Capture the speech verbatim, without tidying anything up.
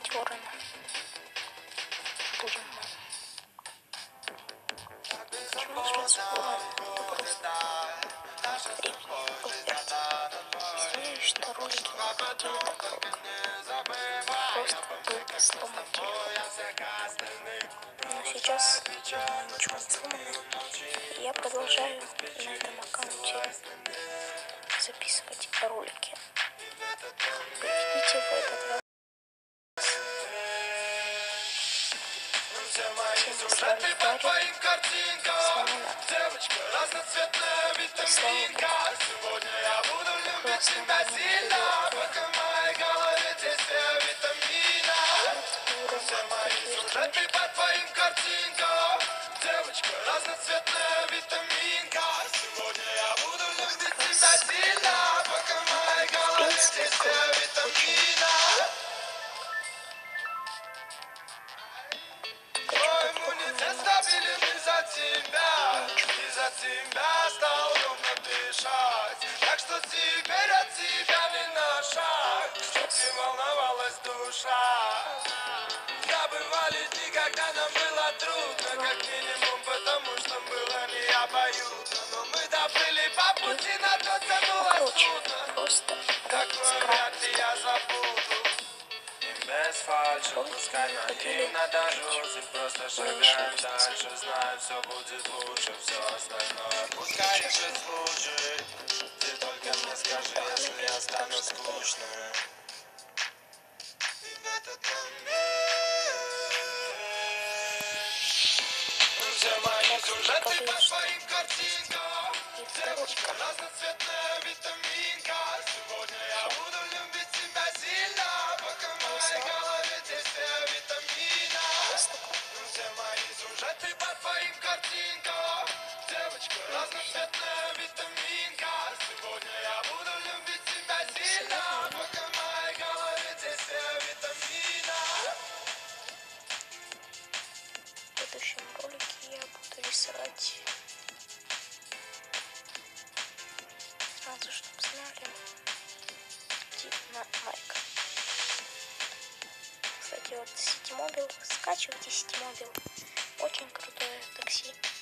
актерами будем. Почему сразу бывает? Это просто времени выбирать. Извиняюсь, что ролики не выходили так долго. Просто был сломан телефон. Но сейчас ничего не сломано. И я продолжаю на этом аккаунте записывать ролики. Победите в этот раз. Всем славы Гарри, Слонина. И слава Богу. Классно нам тебя стал ровно дышать. Так что теперь от тебя не на шаг, чтоб не волновалась душа. Забывали дни, когда нам было трудно, как минимум потому, что было не обоюдно. Но мы доплыли по пути, на то тянулось трудно. Просто такое вряд ли я забуду. Без фальши, пускай на них надо жить, просто шагаем дальше, знаю, все будет лучше, все остальное пускай еще служит. Ты только мне скажи, если я стану скучным. Все мои сюжеты по своим картинкам, девочка разноцветная витаминка. Сегодня я буду любить тебя сильно, пока в моей голове действие витамина. Все мои сюжеты по твоим картинкам, девочка разноцветная витаминка. Сегодня я буду любить тебя сильно, пока в моей голове действие витамина. В следующем ролике я буду рисовать сразу, чтобы знали, на Майк. Кстати, вот Ситимобил, скачивайте Ситимобил, очень крутое такси.